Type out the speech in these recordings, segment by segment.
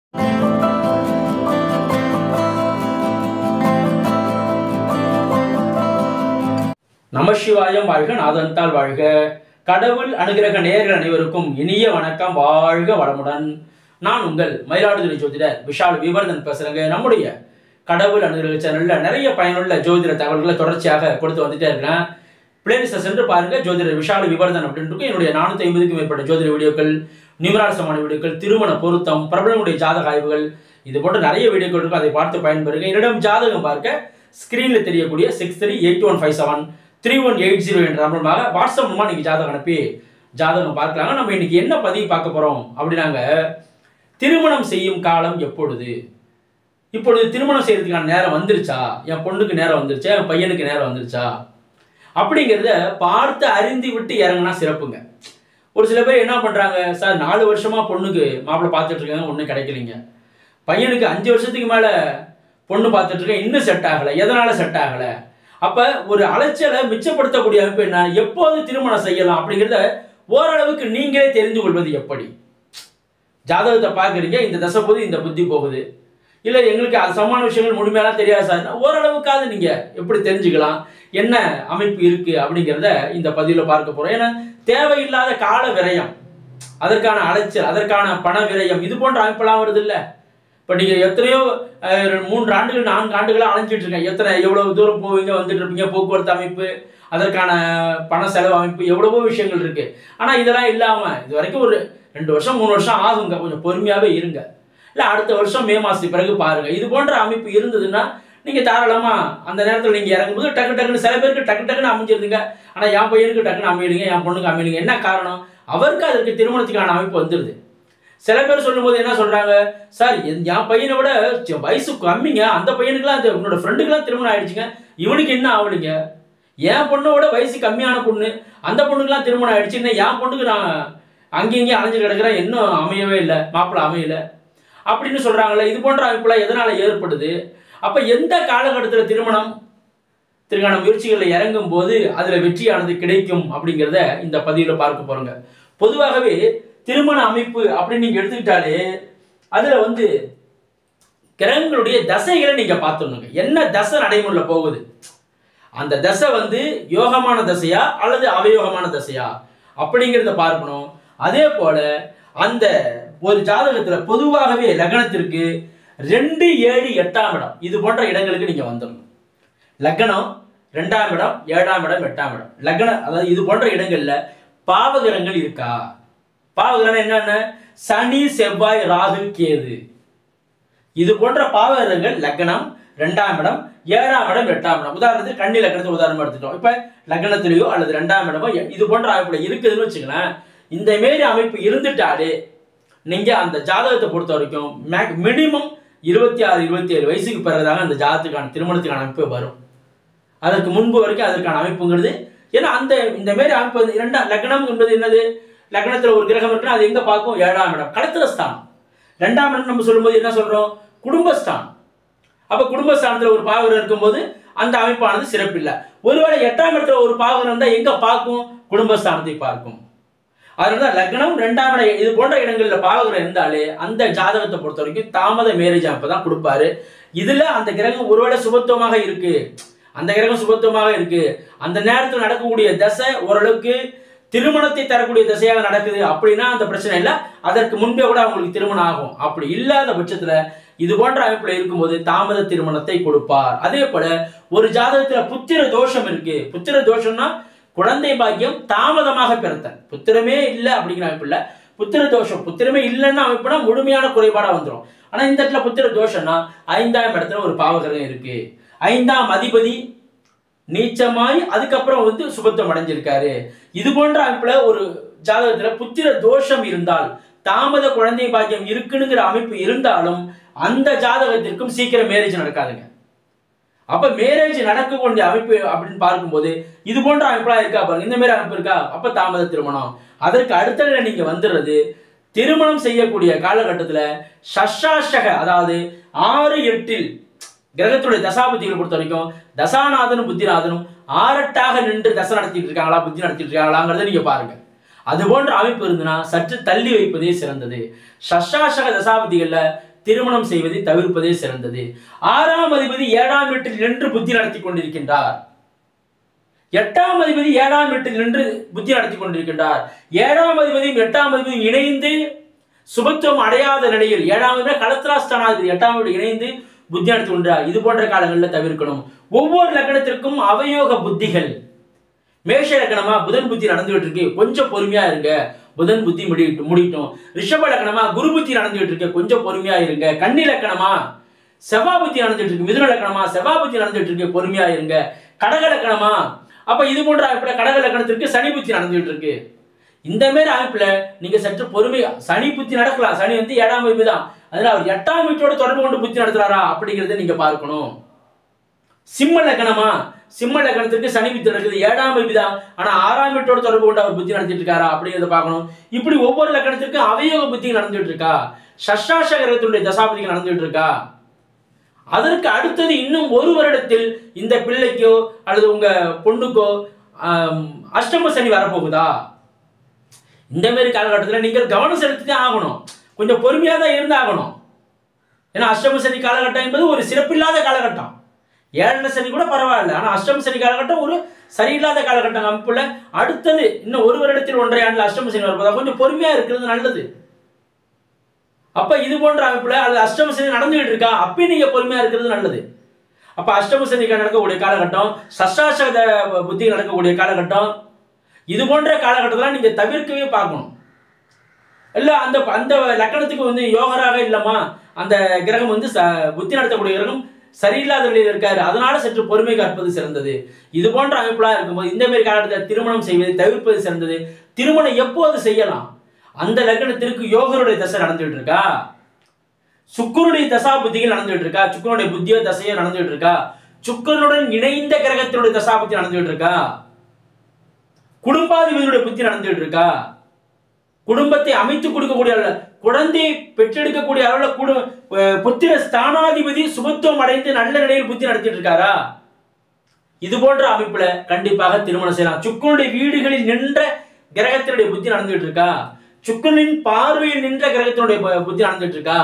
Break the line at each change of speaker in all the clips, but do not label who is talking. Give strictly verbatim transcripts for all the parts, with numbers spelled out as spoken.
நமசிவாயம் வாழ்க, நாதன்தாள் வாழ்க. கடவுள் அனுகிரக நேயர்கள் அனைவருக்கும் இனிய வணக்கம். வாழ்க வளமுடன். நான் உங்கள் மயிலாடுதுறை ஜோதிடர் விஷால் விவர்தன் பேசுறேங்க. நம்முடைய கடவுள் அனுகிரக சேனல்ல நிறைய பயனுள்ள ஜோதிட தகவல்களை தொடர்ச்சியாக கொடுத்து வந்துட்டே இருக்கிறேன். பிளேலிஸ்ட்டை சென்று பாருங்க. ஜோதிடர் விஷால் விவர்தன் அப்படின்னு என்னுடைய நானூத்தி ஐம்பதுக்கும் மேற்பட்ட ஜோதிட வீடியோக்கள், நியூமரால்சமான வீடியோக்கள், திருமண பொருத்தம், பிரபலங்களுடைய ஜாதக ஆய்வுகள், இது போன்ற நிறைய வீடியோக்கள் இருக்கும். அதை பார்த்து பயன்பெறுங்க. என்னிடம் ஜாதகம் பார்க்க ஸ்கிரீன்ல தெரியக்கூடிய six three eight one five seven three one eight zero என்ற நம்பருமாக வாட்ஸ்அப் மூலமா நீங்க ஜாதகம் அனுப்பி ஜாதகம் பார்க்கலாங்க. நம்ம இன்னைக்கு என்ன பதிவு பார்க்க போறோம் அப்படின்னாங்க, திருமணம் செய்யும் காலம் எப்பொழுது? இப்பொழுது திருமணம் செய்யறதுக்கான நேரம் வந்துருச்சா? என் பொண்ணுக்கு நேரம் வந்துருச்சா? என் பையனுக்கு நேரம் வந்துருச்சா? அப்படிங்கிறத பார்த்து அறிந்து விட்டு இறங்கினா சிறப்புங்க. ஒரு சில பேர் என்ன பண்றாங்க, சார் நாலு வருஷமா பொண்ணுக்கு மாப்பிள்ளை பார்த்துட்டு இருக்காங்க, ஒன்றும் கிடைக்கலைங்க. பையனுக்கு அஞ்சு வருஷத்துக்கு மேல பொண்ணு பார்த்துட்டு இருக்கேன், இன்னும் செட் ஆகலை. எதனால செட் ஆகலை? அப்ப ஒரு அலைச்சலை மிச்சப்படுத்தக்கூடிய அமைப்பு என்ன, எப்போது திருமணம் செய்யலாம் அப்படிங்கிறத ஓரளவுக்கு நீங்களே தெரிந்து கொள்வது எப்படி? ஜாதகத்தை பார்க்குறீங்க, இந்த தசை போகுது, இந்த புத்தி போகுது, இல்லை எங்களுக்கு அது சமான விஷயங்கள் முழுமையெல்லாம் தெரியாது சார், ஓரளவுக்காவது நீங்க எப்படி தெரிஞ்சுக்கலாம் என்ன அமைப்பு இருக்கு அப்படிங்கிறத இந்த பதிவில் பார்க்க போறோம். ஏன்னா தேவையில்லாத கால விரயம், அதற்கான அலைச்சல், அதற்கான பண விரயம், இது போன்ற அமைப்பெல்லாம் வருது இல்லை? இப்போ நீங்கள் எத்தனையோ மூன்று ஆண்டுகள் நான்கு ஆண்டுகளாக அலைஞ்சிட்டு இருக்கீங்க. எத்தனை எவ்வளவு தூரம் போவீங்க, வந்துட்டு இருப்பீங்க, போக்குவரத்து அமைப்பு, அதற்கான பண செலவு அமைப்பு, எவ்வளவோ விஷயங்கள் இருக்கு. ஆனால் இதெல்லாம் இல்லாமல் இது வரைக்கும் ஒரு ரெண்டு வருஷம் மூணு வருஷம் ஆகுங்க. கொஞ்சம் பொறுமையாகவே இருங்க. இல்லை அடுத்த வருஷம் மே மாதத்துக்கு பிறகு பாருங்க. இது போன்ற அமைப்பு இருந்ததுன்னா நீங்கள் தாராளமாக அந்த நேரத்தில் நீங்கள் இறங்கும்போது டக்கு டக்குன்னு, சில பேருக்கு டக்கு டக்குன்னு அமைஞ்சிருதுங்க. ஆனால் என் பையனுக்கு டக்குன்னு அமையிடுங்க, என் பொண்ணுக்கு அமையிடுங்க. என்ன காரணம்? அவருக்கு அதற்கு திருமணத்துக்கான அமைப்பு வந்துடுது. சில பேர் சொல்லும் போது என்ன சொல்றாங்க, சார் என் பையனை விட வயசு கம்மிங்க, அந்த பையனுக்குலாம் உன்னோட ஃப்ரெண்டுக்கெல்லாம் திருமணம் ஆயிடுச்சுங்க, இவனுக்கு என்ன ஆகலைங்க? என் பொண்ணோட வயசு கம்மியான பொண்ணு, அந்த பொண்ணுக்கெல்லாம் திருமணம் ஆயிடுச்சு, இன்னும் என் பொண்ணுக்கு நான் அங்கேயும் இங்கேயும் அலைஞ்சு கிடக்கிறேன், இன்னும் அமையவே இல்லை, மாப்பிள்ளை அமையல அப்படின்னு சொல்றாங்கல்ல. இது போன்ற அமைப்புலாம் எதனால ஏற்படுது? அப்ப எந்த காலகட்டத்தில் திருமணம் திருக்கான முயற்சிகளில் இறங்கும் போது அதுல வெற்றியானது கிடைக்கும் அப்படிங்கிறத இந்த பதிவில் பார்க்க போறோங்க. பொதுவாகவே திருமண அமைப்பு அப்படின்னு நீங்க எடுத்துக்கிட்டாலே அதுல வந்து கிரகங்களுடைய தசைகளை நீங்க பார்த்துடணுங்க. என்ன தசை நடைமுறையில போகுது, அந்த தசை வந்து யோகமான தசையா அல்லது அவயோகமான தசையா அப்படிங்கிறத பார்க்கணும். அதே போல அந்த ஒரு ஜாதகத்துல பொதுவாகவே லக்னத்திற்கு ரெண்டு ஏழு எட்டாம் இடம் இது போன்ற இடங்களுக்கு நீங்க வந்துடணும். லக்னம் ரெண்டாம் இடம், ஏழாம் இடம், எட்டாம் இடம், லக்ன அதாவது இது போன்ற இடங்கள்ல பாவகிரகங்கள் இருக்கா? பாவகிரகம் என்னென்ன? சனி, செவ்வாய், ராகு, கேது, இது போன்ற பாவகிரகங்கள் லக்னம், ரெண்டாம் இடம், ஏழாம் இடம், எட்டாம் இடம். உதாரணத்துக்கு கன்னி லக்னத்தை உதாரணமா எடுத்துட்டோம். இப்ப லக்னத்திலேயோ அல்லது ரெண்டாம் இடமோ இது போன்ற அமைப்புல இருக்குதுன்னு வச்சுக்கலாம். இந்த மாரி அமைப்பு இருந்துட்டாலே நீங்க அந்த ஜாதகத்தை பொறுத்த வரைக்கும் மினிமம் இருபத்தி ஆறு இருபத்தி ஏழு வயசுக்கு பிறகுதாங்க அந்த ஜாதகத்துக்கான திருமணத்துக்கான அமைப்பு வரும். அதற்கு முன்பு வரைக்கும் அதற்கான அமைப்புங்கிறது, ஏன்னா அந்த இந்த மாரி அமைப்பு இரண்டாம் லக்னம் என்பது என்னது? லக்னத்துல ஒரு கிரகம் இருக்குன்னா அது எங்க பார்க்கும்? ஏழாம் இடம், களத்திரஸ்தானம். ரெண்டாம் இடம் நம்ம சொல்லும்போது என்ன சொல்றோம்? குடும்பஸ்தானம். அப்ப குடும்பஸ்தானத்துல ஒரு பாவகிரகம் இருக்கும்போது அந்த அமைப்பானது சிறப்பில்லை. ஒருவேளை எட்டாம் இடத்துல ஒரு பாவகிரகம் இருந்தா எங்க பார்க்கும்? குடும்பஸ்தானத்தை பார்க்கும். அதனால லக்னம் ரெண்டாம் இடம் இது போன்ற இடங்கள்ல பாவகிரகம் இருந்தாலே அந்த ஜாதகத்தை பொறுத்த வரைக்கும் தாமத மேரேஜ் அமைப்பு தான் கொடுப்பாரு. இதுல அந்த கிரகம் ஒருவேளை சுபத்துவமாக இருக்கு, அந்த கிரகம் சுபத்துவமாக இருக்கு, அந்த நேரத்தில் நடக்கக்கூடிய தசை ஓரளவுக்கு திருமணத்தை தரக்கூடிய திசையாக நடக்குது அப்படின்னா அந்த பிரச்சனை இல்லை. அதற்கு முன்பே கூட அவங்களுக்கு திருமணம் ஆகும். அப்படி இல்லாத பட்சத்துல இது போன்ற அமைப்புல இருக்கும்போது தாமத திருமணத்தை கொடுப்பார். அதே போல ஒரு ஜாதகத்துல புத்திர தோஷம் இருக்கு. புத்திர தோஷம்னா குழந்தை பாக்கியம் தாமதமாக பிறத்தல், புத்திரமே இல்லை அப்படிங்கிற அமைப்பு இல்ல, புத்திர தோஷம். புத்திரமே இல்லைன்னா அமைப்புனா முழுமையான குறைபாடா வந்துடும். ஆனா இந்த இடத்துல புத்திர தோஷம்னா ஐந்தாம் இடத்துல ஒரு பாவகிரகம் இருக்கு, ஐந்தாம் அதிபதி நீச்சமாய் அதுக்கப்புறம் வந்து சுபத்துவம் அடைஞ்சிருக்காரு. இது போன்ற அமைப்புல ஒரு ஜாதகத்துல புத்திர தோஷம் இருந்தால், தாமத குழந்தை பாக்கியம் இருக்குங்கிற அமைப்பு இருந்தாலும் அந்த ஜாதகத்திற்கும் சீக்கிரம் மேரேஜ் நடக்காதுங்க. அப்ப மேரேஜ் நடக்கக்கூடிய அமைப்பு அப்படின்னு பார்க்கும்போது இது போன்ற அமைப்புலாம் இருக்கா பாருங்க, இந்த மாதிரி அமைப்பு இருக்கா, அப்ப தாமத திருமணம். அதற்கு அடுத்த நீங்க வந்துடுறது திருமணம் செய்யக்கூடிய காலகட்டத்துல சஷாஷக, அதாவது ஆறு எட்டில் கிரகத்துடைய தசாபுத்திகளை பொறுத்த வரைக்கும் தசாநாதனும் புத்திநாதனும் ஆறட்டாக நின்று தசை நடத்திட்டு இருக்காங்களா, புத்தி நடத்திட்டு இருக்காங்களாங்கிறத நீங்க பாருங்க. அது போன்ற அமைப்பு இருந்ததுன்னா சற்று தள்ளி வைப்பதே சிறந்தது. சஷாஷக தசாபதிகள்ல திருமணம் செய்வதை தவிர்ப்பதே சிறந்தது. ஆறாம் அதிபதி ஏழாம் வீட்டில் நின்று புத்தி நடத்தி கொண்டிருக்கின்றார். எட்டாம் அதிபதி ஏழாம் வீட்டில் நின்று புத்தி நடத்தி கொண்டிருக்கின்றார். ஏழாம் அதிபதியும் எட்டாம் அதிபதியும் இணைந்து சுபத்துவம் அடையாத நிலையில் ஏழாம் அதிபதி களத்திராஸ்தானாதிபதி எட்டாம் வீடு இணைந்து புத்தி நடத்தி கொண்டார். இது போன்ற காலங்களில் தவிர்க்கணும். ஒவ்வொரு லக்னத்திற்கும் அவயோக புத்திகள். மேஷ லக்னமா புதன் புத்தி நடந்துகிட்டு இருக்கு, கொஞ்சம் பொறுமையா இருங்க, புதன் புத்தி முடிட்டு முடிட்டும். ரிஷப லக்னமா குரு புத்தி நடந்துகிட்டு இருக்கு, கொஞ்சம் பொறுமையா இருங்க. கன்னி லக்னமா செவ்வாய் புத்தி நடந்துட்டு இருக்கு, மிதுன லக்னமா செவ்வாய் புத்தி நடந்துட்டு இருக்கு, பொறுமையா இருங்க. கடக லக்னமா அப்ப இது போன்ற அமைப்புல கடக லக்னத்திற்கு சனி புத்தி நடந்துகிட்டு இருக்கு. இந்த மாதிரி அமைப்புல நீங்க சற்று பொறுமையா, சனி புத்தி நடக்கலாம், சனி வந்து ஏழாம் வீடு தான், அதனால அவர் எட்டாம் வீட்டோட தொடர்பு கொண்டு புத்தி நடத்துறாரா அப்படிங்கிறத நீங்க பார்க்கணும். சிம்ம லக்னமா சிம்ம லக்னத்திற்கு சனி புத்தி நடக்குது, ஏழாம் வீடு தான், ஆனா ஆறாம் வீட்டோட தொடர்பு கொண்டு அவர் புத்தி நடத்திட்டு இருக்காரா அப்படிங்கிறத பார்க்கணும். இப்படி ஒவ்வொரு லக்னத்திற்கும் அவயோக புத்தி நடந்துட்டு இருக்கா, சஷ்டாஷ கிரகத்தினுடைய தசாபதிகள் நடந்துட்டு இருக்கா. அதற்கு அடுத்தது இன்னும் ஒரு வருடத்தில் இந்த பிள்ளைக்கோ அல்லது உங்க பொண்ணுக்கோ அஷ்டம சனி வரப்போகுதா. இந்த மாதிரி காலகட்டத்தில் நீங்கள் கவனம் செலுத்திதான் ஆகணும், கொஞ்சம் பொறுமையா தான் இருந்து ஆகணும். ஏன்னா அஷ்டம சனி காலகட்டம் என்பது ஒரு சிறப்பில்லாத காலகட்டம். ஏழரை சனி கூட பரவாயில்ல, ஆனா அஷ்டம சனி காலகட்டம் ஒரு சரியில்லாத காலகட்டம் அமைப்புல. அடுத்தது இன்னும் ஒரு வருடத்தில் ஒன்றரை ஆண்டுல அஷ்டம சனி வரப்போதா, கொஞ்சம் பொறுமையா இருக்கிறது நல்லது. அப்ப இது போன்ற அமைப்புல அல்லது அஷ்டம சனி நடந்துகிட்டு இருக்கா, அப்பயும் நீங்க பொறுமையா இருக்கிறது நல்லது. அப்ப அஷ்டம சனி நடக்கக்கூடிய காலகட்டம், சஷ்டாஷ புத்தி நடக்கக்கூடிய காலகட்டம், இது போன்ற காலகட்டத்தில் நீங்க தவிர்க்கவே பார்க்கணும். இல்ல அந்த அந்த லக்கணத்துக்கு வந்து யோகராக இல்லமா, அந்த கிரகம் வந்து புத்தி நடத்தக்கூடிய கிரகம் சரியில்லாத நிலையில் இருக்காரு, அதனால சற்று பொறுமை காப்பது சிறந்தது. இது போன்ற அமைப்புலாம் இருக்கும்போது இந்த மாதிரி காலகட்டத்தில் திருமணம் செய்வதை தவிர்ப்பது சிறந்தது. திருமணம் எப்போது செய்யலாம், அந்த லக்னத்திற்கு யோகருடைய தசை நடந்துட்டு இருக்கா, சுக்கிரனுடைய தசா புத்திகள் நடந்துட்டு இருக்கா, சுக்கிரனுடைய புத்தியோ தசையோ நடந்துட்டு இருக்கா, சுக்கிரனுடன் இணைந்த கிரகத்தினுடைய தசா புத்தி நடந்துட்டு இருக்கா, குடும்பாதிபதியுடைய புத்தி நடந்துட்டு இருக்கா, குடும்பத்தை அமைத்து கொடுக்கக்கூடிய குழந்தையை பெற்றெடுக்கக்கூடிய அளவுல குடு புத்திர ஸ்தானாதிபதி சுபத்துவம் அடைந்து நல்ல நிலையில் புத்தி நடத்திட்டு இருக்காரா. இது போன்ற அமைப்புல கண்டிப்பாக திருமணம் செய்யலாம். சுக்கிரனுடைய வீடுகளில் நின்ற கிரகத்தினுடைய புத்தி நடந்துட்டு இருக்கா, சுக்கிரனின் பார்வையில் நின்ற கிரகத்தினுடைய புத்தி நடந்துட்டு இருக்கா,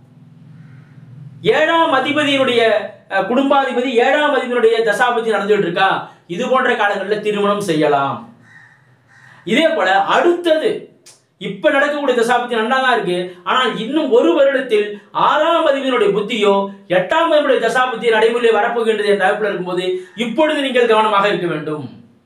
ஏழாம் அதிபதியினுடைய குடும்பாதிபதி ஏழாம் அதிபதியினுடைய தசாபதி நடந்துட்டு இருக்கா, இது போன்ற காலங்களில் திருமணம் செய்யலாம். இதே போல அடுத்தது இப்ப நடக்கக்கூடிய தசாபதி நல்லா தான் இருக்கு, ஆனால் இன்னும் ஒரு வருடத்தில் ஆறாம் அதிபதியினுடைய புத்தியோ எட்டாம் அதிபதியுடைய தசாபதி நடைமுறையில் வரப்போகின்றது என்ற அமைப்பில் இருக்கும்போது இப்பொழுது நீங்கள் கவனமாக இருக்க வேண்டும்.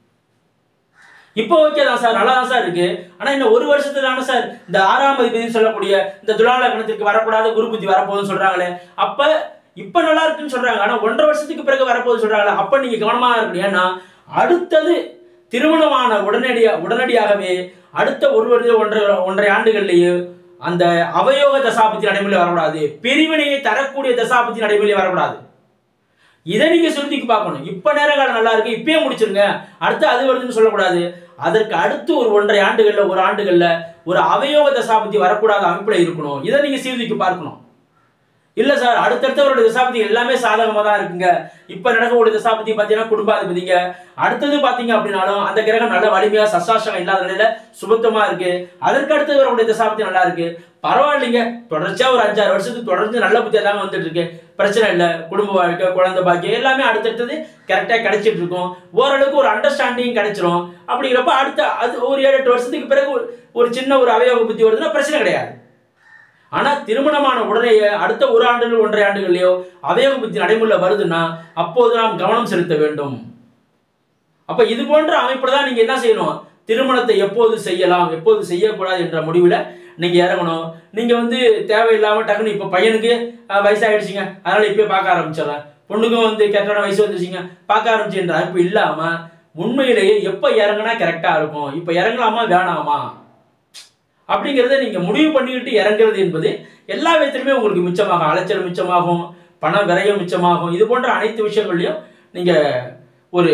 இப்போ ஓகே தான் சார், நல்லா தான் சார் இருக்கு, ஆனா இன்னும் ஒரு வருஷத்துல தானே சார் இந்த ஆறாம் அதிபதி சொல்லக்கூடிய இந்த துலா லக்னத்திற்கு வரக்கூடாத குரு புத்தி வரப்போகுதுன்னு சொல்றாங்களே, அப்ப இப்ப நல்லா இருக்குன்னு சொல்றாங்க, ஆனா ஒன்றரை வருஷத்துக்கு பிறகு வரப்போகுது சொல்றாங்களே, அப்ப நீங்க கவனமாக இருக்கணும். ஏன்னா அடுத்தது திருமணமான உடனடியா உடனடியாகவே அடுத்த ஒரு வருடம் ஒன்றரை ஒன்றரை ஆண்டுகள்லேயே அந்த அவயோக தசாபதி நடைமுறையில் வரக்கூடாது, பிரிவினையை தரக்கூடிய தசாபதி நடைமுறையில் வரக்கூடாது. இதை நீங்க சுருதிக்கு பார்க்கணும். இப்ப நேர காலம் நல்லா இருக்கு, இப்பயே முடிச்சிருங்க, அடுத்து அது வருதுன்னு சொல்லக்கூடாது. அதற்கு அடுத்து ஒரு ஒன்றரை ஆண்டுகள்ல ஒரு ஆண்டுகள்ல ஒரு அவயோக தசாபதி வரக்கூடாத அமைப்புல இருக்கணும். இதை நீங்க சீர்திக்கு பார்க்கணும். இல்ல சார் அடுத்தடுத்தவருடைய தசாபதி எல்லாமே சாதகமா தான் இருக்குங்க, இப்ப நடக்கக்கூடிய தசாபதி பாத்தீங்கன்னா குடும்பாதிபதிங்க, அடுத்தது பாத்தீங்க அப்படின்னாலும் அந்த கிரகம் நல்ல வலிமையா சசாசகம் இல்லாத நிலையில சுபத்தமா இருக்கு, அதற்கு அடுத்தது வரக்கூடிய தசாபதி நல்லா இருக்கு, பரவாயில்லைங்க, தொடர்ச்சியா ஒரு அஞ்சாறு வருஷத்துக்கு தொடர்ந்து நல்ல புத்தியா தாங்க வந்துட்டு இருக்கு, பிரச்சனை இல்லை, குடும்ப வாழ்க்கை குழந்தை பாக்கியம் எல்லாமே அடுத்தடுத்தது கரெக்டா கிடைச்சிட்டு இருக்கும், ஓரளவுக்கு ஒரு அண்டர்ஸ்டாண்டிங் கிடைச்சிரும். அப்படிங்கிறப்ப அடுத்த அது ஒரு ஏழு எட்டு வருஷத்துக்கு பிறகு ஒரு சின்ன ஒரு அவயோக புத்தி வருதுன்னா பிரச்சனை கிடையாது. ஆனா திருமணமான உடனே அடுத்த ஒரு ஆண்டு ஒன்றரை ஆண்டுகள்லயோ அவயோக புத்தி நடைமுறையில வருதுன்னா அப்போது நாம் கவனம் செலுத்த வேண்டும். அப்ப இது போன்ற அமைப்புல தான் நீங்க என்ன செய்யணும், திருமணத்தை எப்போது செய்யலாம் எப்போது செய்யக்கூடாது என்ற முடிவுல நீங்க இறங்கணும். நீங்க வந்து தேவையில்லாம டக்குன்னு இப்ப பையனுக்கு வயசாயிடுச்சுங்க அதனால இப்பயே பார்க்க ஆரம்பிச்சிடறேன், பொண்ணுக்கும் வந்து கரெக்டான வயசு வந்துருச்சுங்க பார்க்க ஆரம்பிச்சு என்ற அமைப்பு இல்லாம உண்மையிலேயே எப்ப இறங்கினா கரெக்டா இருக்கும், இப்ப இறங்கலாமா வேணாமா அப்படிங்கிறத நீங்க முடிவு பண்ணிக்கிட்டு இறங்குறது என்பது எல்லா விதத்திலுமே உங்களுக்கு மிச்சமாகும், அலைச்சல் மிச்சமாகும், பண விரயம் மிச்சமாகும். இது போன்ற அனைத்து விஷயங்கள்லையும் நீங்க ஒரு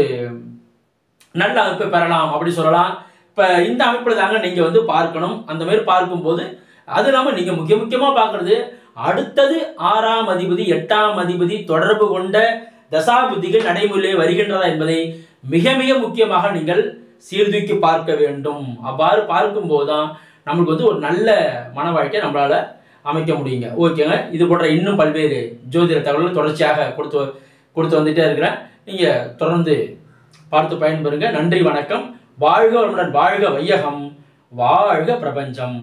நல்ல அமைப்பை பெறலாம் அப்படி சொல்லலாம். இப்ப இந்த அமைப்புல தாங்க நீங்க வந்து பார்க்கணும். அந்த மாதிரி பார்க்கும்போது அது இல்லாம நீங்க முக்கிய முக்கியமா பார்க்கறது அடுத்தது ஆறாம் அதிபதி எட்டாம் அதிபதி தொடர்பு கொண்ட தசாபுத்திகள் நடைமுறையிலே வருகின்றதா என்பதை மிக மிக முக்கியமாக நீங்கள் சீர்தூக்கி பார்க்க வேண்டும். அவ்வாறு பார்க்கும் போதுதான் நம்மளுக்கு வந்து ஒரு நல்ல மன வாழ்க்கை நம்மளால அமைக்க முடியுங்க. ஓகேங்க. இது போன்ற இன்னும் பல்வேறு ஜோதிட தகவல்கள் தொடர்ச்சியாக கொடுத்து கொடுத்து வந்துட்டே இருக்கிறேன். நீங்கள் தொடர்ந்து பார்த்து பயன்பெறுங்க. நன்றி, வணக்கம். வாழ்க வளமுடன், வாழ்க வையகம், வாழ்க பிரபஞ்சம்.